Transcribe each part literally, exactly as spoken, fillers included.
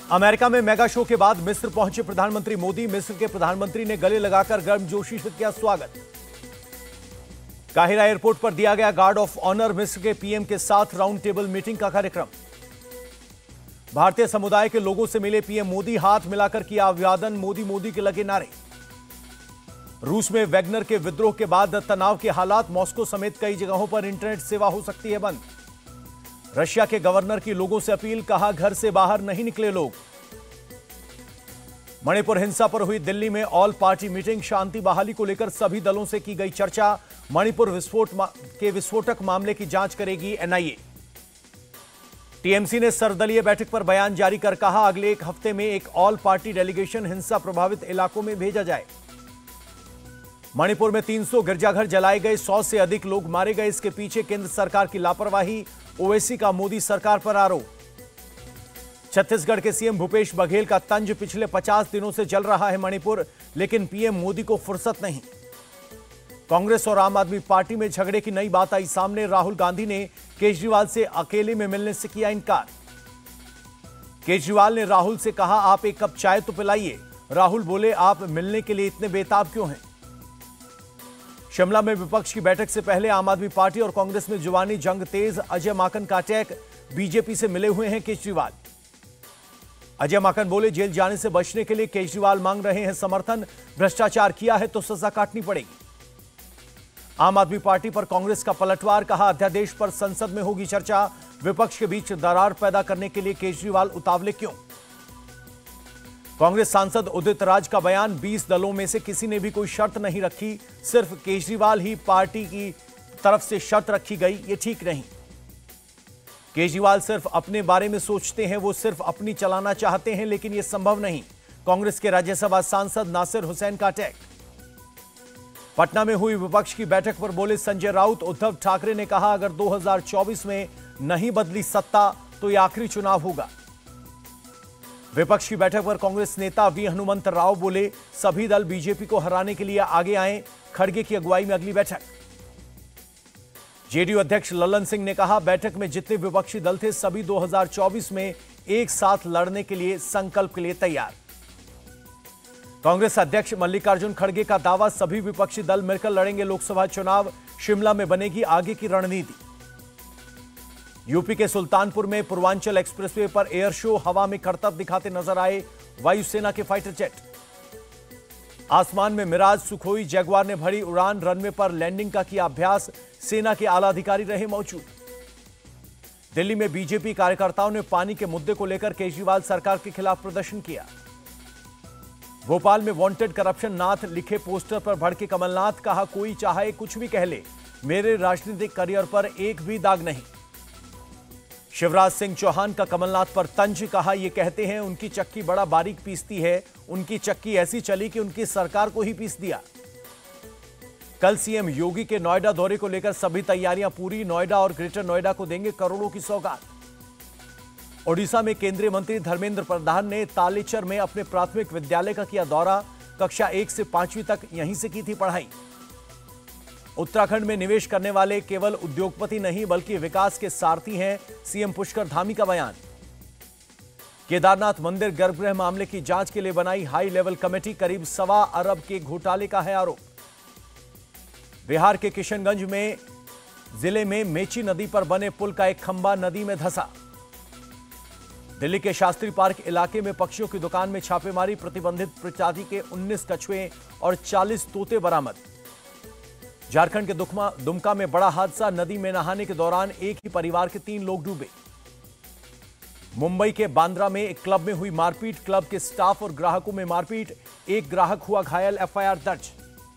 America में mega show के बाद मिस्र पहुंचे प्रधानमंत्री मोदी। मिस्र के प्रधानमंत्री ने गले लगाकर गर्मजोशी से किया स्वागत। काहिरा एयरपोर्ट पर दिया गया गार्ड ऑफ ऑनर। मिस्र के पीएम के साथ राउंड टेबल मीटिंग का कार्यक्रम। भारतीय समुदाय के लोगों से मिले पीएम मोदी। हाथ मिलाकर किया अभिवादन। मोदी मोदी के लगे नारे। रूस में वैगनर के विद्रोह के बाद तनाव के हालात। मॉस्को समेत कई जगहों पर इंटरनेट सेवा हो सकती है बंद। रशिया के गवर्नर की लोगों से अपील। कहा घर से बाहर नहीं निकले लोग। मणिपुर हिंसा पर हुई दिल्ली में ऑल पार्टी मीटिंग। शांति बहाली को लेकर सभी दलों से की गई चर्चा। मणिपुर विस्फोट के विस्फोटक मामले की जांच करेगी एनआईए। टीएमसी ने सर्वदलीय बैठक पर बयान जारी कर कहा अगले एक हफ्ते में एक ऑल पार्टी डेलीगेशन हिंसा प्रभावित इलाकों में भेजा जाए। मणिपुर में तीन सौ गिरजाघर जलाए गए। सौ से अधिक लोग मारे गए। इसके पीछे केंद्र सरकार की लापरवाही। ओवैसी का मोदी सरकार पर आरोप। छत्तीसगढ़ के सीएम भूपेश बघेल का तंज। पिछले पचास दिनों से जल रहा है मणिपुर, लेकिन पीएम मोदी को फुर्सत नहीं। कांग्रेस और आम आदमी पार्टी में झगड़े की नई बात आई सामने। राहुल गांधी ने केजरीवाल से अकेले में मिलने से किया इनकार। केजरीवाल ने राहुल से कहा आप एक कप चाय तो पिलाइए। राहुल बोले आप मिलने के लिए इतने बेताब क्यों हैं। शिमला में विपक्ष की बैठक से पहले आम आदमी पार्टी और कांग्रेस में जुबानी जंग तेज। अजय माकन का अटैक। बीजेपी से मिले हुए हैं केजरीवाल। अजय माकन बोले जेल जाने से बचने के लिए केजरीवाल मांग रहे हैं समर्थन। भ्रष्टाचार किया है तो सजा काटनी पड़ेगी। आम आदमी पार्टी पर कांग्रेस का पलटवार। कहा अध्यादेश पर संसद में होगी चर्चा। विपक्ष के बीच दरार पैदा करने के लिए केजरीवाल उतावले क्यों। कांग्रेस सांसद उदित राज का बयान। बीस दलों में से किसी ने भी कोई शर्त नहीं रखी, सिर्फ केजरीवाल ही पार्टी की तरफ से शर्त रखी गई, ये ठीक नहीं। केजरीवाल सिर्फ अपने बारे में सोचते हैं, वो सिर्फ अपनी चलाना चाहते हैं, लेकिन यह संभव नहीं। कांग्रेस के राज्यसभा सांसद नासिर हुसैन का अटैक। पटना में हुई विपक्ष की बैठक पर बोले संजय राउत। उद्धव ठाकरे ने कहा अगर दो हज़ार चौबीस में नहीं बदली सत्ता तो यह आखिरी चुनाव होगा। विपक्ष की बैठक पर कांग्रेस नेता वी हनुमंत राव बोले सभी दल बीजेपी को हराने के लिए आगे आए। खड़गे की अगुवाई में अगली बैठक। जेडीयू अध्यक्ष ललन सिंह ने कहा बैठक में जितने विपक्षी दल थे सभी दो हज़ार चौबीस में एक साथ लड़ने के लिए संकल्प के लिए तैयार। कांग्रेस अध्यक्ष मल्लिकार्जुन खड़गे का दावा सभी विपक्षी दल मिलकर लड़ेंगे लोकसभा चुनाव। शिमला में बनेगी आगे की रणनीति। यूपी के सुल्तानपुर में पूर्वांचल एक्सप्रेसवे पर एयर शो। हवा में करतब दिखाते नजर आए वायुसेना के फाइटर जेट। आसमान में मिराज, सुखोई, जगुआर ने भरी उड़ान। रनवे पर लैंडिंग का किया अभ्यास। सेना के आला अधिकारी रहे मौजूद। दिल्ली में बीजेपी कार्यकर्ताओं ने पानी के मुद्दे को लेकर केजरीवाल सरकार के खिलाफ प्रदर्शन किया। भोपाल में वांटेड करप्शन नाथ लिखे पोस्टर पर भड़के कमलनाथ। कहा कोई चाहे कुछ भी कह ले, मेरे राजनीतिक करियर पर एक भी दाग नहीं। शिवराज सिंह चौहान का कमलनाथ पर तंज। कहा ये कहते हैं उनकी चक्की बड़ा बारीक पीसती है, उनकी चक्की ऐसी चली कि उनकी सरकार को ही पीस दिया। कल सीएम योगी के नोएडा दौरे को लेकर सभी तैयारियां पूरी। नोएडा और ग्रेटर नोएडा को देंगे करोड़ों की सौगात। ओडिशा में केंद्रीय मंत्री धर्मेंद्र प्रधान ने तालेचर में अपने प्राथमिक विद्यालय का किया दौरा। कक्षा एक से पांचवीं तक यहीं से की थी पढ़ाई। उत्तराखंड में निवेश करने वाले केवल उद्योगपति नहीं बल्कि विकास के सारथी हैं, सीएम पुष्कर धामी का बयान। केदारनाथ मंदिर गर्भगृह मामले की जांच के लिए बनाई हाई लेवल कमेटी। करीब सवा अरब के घोटाले का है आरोप। बिहार के किशनगंज में जिले में मेची नदी पर बने पुल का एक खंभा नदी में धंसा। दिल्ली के शास्त्री पार्क इलाके में पक्षियों की दुकान में छापेमारी। प्रतिबंधित प्रजाति के उन्नीस कछुए और चालीस तोते बरामद। झारखंड के दुखमा दुमका में बड़ा हादसा। नदी में नहाने के दौरान एक ही परिवार के तीन लोग डूबे। मुंबई के बांद्रा में एक क्लब में हुई मारपीट। क्लब के स्टाफ और ग्राहकों में मारपीट। एक ग्राहक हुआ घायल। एफआईआर दर्ज।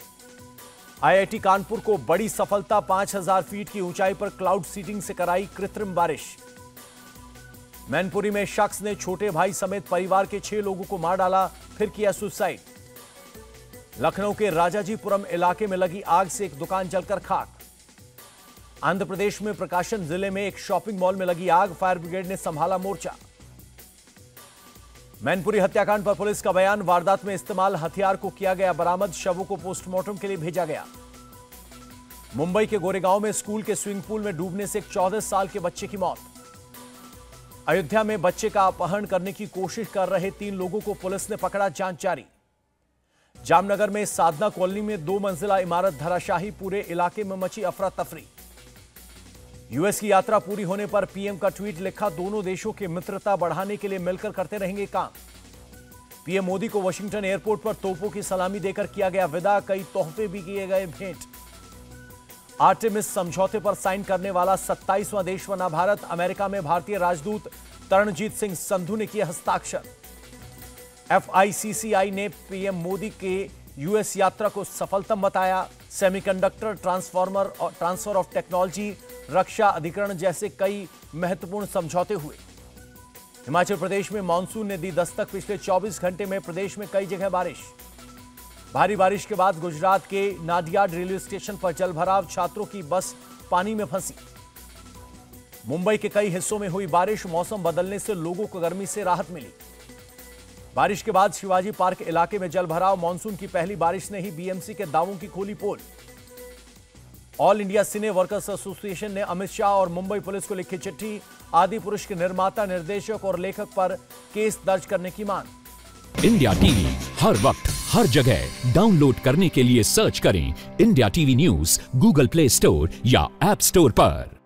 आईआईटी कानपुर को बड़ी सफलता। पांच हज़ार फीट की ऊंचाई पर क्लाउड सीडिंग से कराई कृत्रिम बारिश। मैनपुरी में शख्स ने छोटे भाई समेत परिवार के छह लोगों को मार डाला, फिर किया सुसाइड। लखनऊ के राजाजीपुरम इलाके में लगी आग से एक दुकान जलकर खाक। आंध्र प्रदेश में प्रकाशम जिले में एक शॉपिंग मॉल में लगी आग। फायर ब्रिगेड ने संभाला मोर्चा। मैनपुरी हत्याकांड पर पुलिस का बयान। वारदात में इस्तेमाल हथियार को किया गया बरामद। शवों को पोस्टमार्टम के लिए भेजा गया। मुंबई के गोरेगांव में स्कूल के स्विमिंग पूल में डूबने से एक चौदह साल के बच्चे की मौत। अयोध्या में बच्चे का अपहरण करने की कोशिश कर रहे तीन लोगों को पुलिस ने पकड़ा, जांच जारी। जामनगर में साधना कॉलोनी में दो मंजिला इमारत धराशाही, पूरे इलाके में मची अफरा तफरी। यूएस की यात्रा पूरी होने पर पीएम का ट्वीट लिखा, दोनों देशों की मित्रता बढ़ाने के लिए मिलकर करते रहेंगे काम। पीएम मोदी को वाशिंगटन एयरपोर्ट पर तोपों की सलामी देकर किया गया विदा, कई तोहफे भी किए गए भेंट। आर्टेमिस समझौते पर साइन करने वाला सत्ताईसवां देश बना भारत, अमेरिका में भारतीय राजदूत तरणजीत सिंह संधू ने किए हस्ताक्षर। एफआईसीसीआई ने पीएम मोदी के यूएस यात्रा को सफलतम बताया। सेमीकंडक्टर, ट्रांसफार्मर और ट्रांसफर ऑफ टेक्नोलॉजी, रक्षा अधिकरण जैसे कई महत्वपूर्ण समझौते हुए। हिमाचल प्रदेश में मानसून ने दी दस्तक, पिछले चौबीस घंटे में प्रदेश में कई जगह बारिश। भारी बारिश के बाद गुजरात के नाडियाड रेलवे स्टेशन पर जलभराव, छात्रों की बस पानी में फंसी। मुंबई के कई हिस्सों में हुई बारिश, मौसम बदलने से लोगों को गर्मी से राहत मिली। बारिश के बाद शिवाजी पार्क इलाके में जलभराव, मानसून की पहली बारिश ने ही बीएमसी के दावों की खोली पोल। All India cine workers association ने अमित शाह और मुंबई पुलिस को लिखी चिट्ठी, आदि पुरुष के निर्माता, निर्देशक और लेखक पर केस दर्ज करने की मांग। इंडिया टीवी हर वक्त हर जगह डाउनलोड करने के लिए सर्च करें India TV news Google Play store या ऐप स्टोर पर।